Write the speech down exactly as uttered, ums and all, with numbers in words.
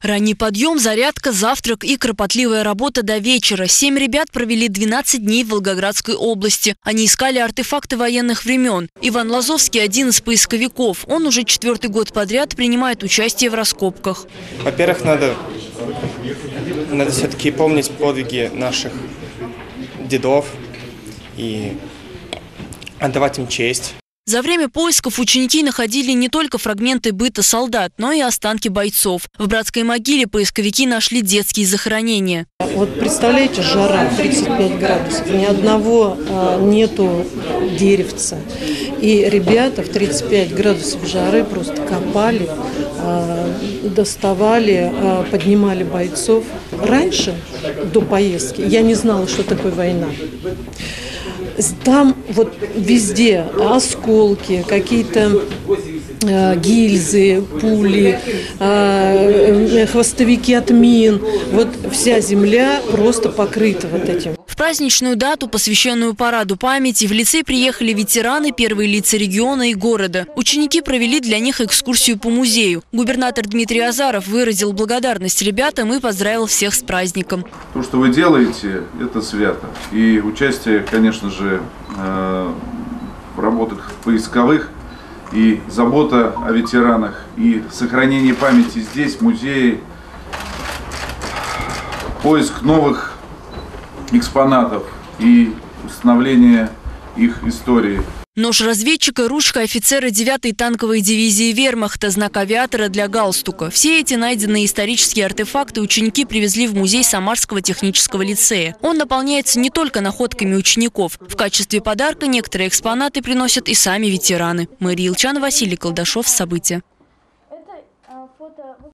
Ранний подъем, зарядка, завтрак и кропотливая работа до вечера. Семь ребят провели двенадцать дней в Волгоградской области. Они искали артефакты военных времен. Иван Лазовский – один из поисковиков. Он уже четвертый год подряд принимает участие в раскопках. Во-первых, надо, надо все-таки помнить подвиги наших дедов и отдавать им честь. За время поисков ученики находили не только фрагменты быта солдат, но и останки бойцов. В братской могиле поисковики нашли детские захоронения. Вот представляете, жара тридцать пять градусов, ни одного а, нету деревца. И ребята в тридцать пять градусов жары просто копали, а, доставали, а, поднимали бойцов. Раньше, до поездки, я не знала, что такое война. Там вот везде осколки, какие-то э, гильзы, пули, э, хвостовики от мин. Вот вся земля просто покрыта вот этим. В праздничную дату, посвященную параду памяти, в лицей приехали ветераны, первые лица региона и города. Ученики провели для них экскурсию по музею. Губернатор Дмитрий Азаров выразил благодарность ребятам и поздравил всех с праздником. То, что вы делаете, это свято. И участие, конечно же, в работах поисковых, и забота о ветеранах, и сохранение памяти здесь, в музее, поиск новых экспонатов и установление их истории. Нож разведчика, ручка офицера девятой танковой дивизии вермахта, знак авиатора для галстука. Все эти найденные исторические артефакты ученики привезли в музей Самарского технического лицея. Он наполняется не только находками учеников. В качестве подарка некоторые экспонаты приносят и сами ветераны. Мария Ильчан, Василий Колдашов. События.